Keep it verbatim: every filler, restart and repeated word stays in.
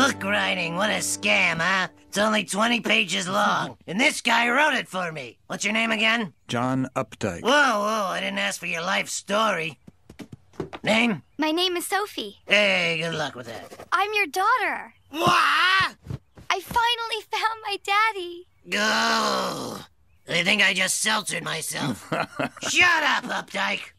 Book writing, what a scam, huh? It's only twenty pages long, and this guy wrote it for me. What's your name again? John Updike. Whoa, whoa, I didn't ask for your life story. Name? My name is Sophie. Hey, good luck with that. I'm your daughter. What? I finally found my daddy. Go. I think I just seltzered myself. Shut up, Updike.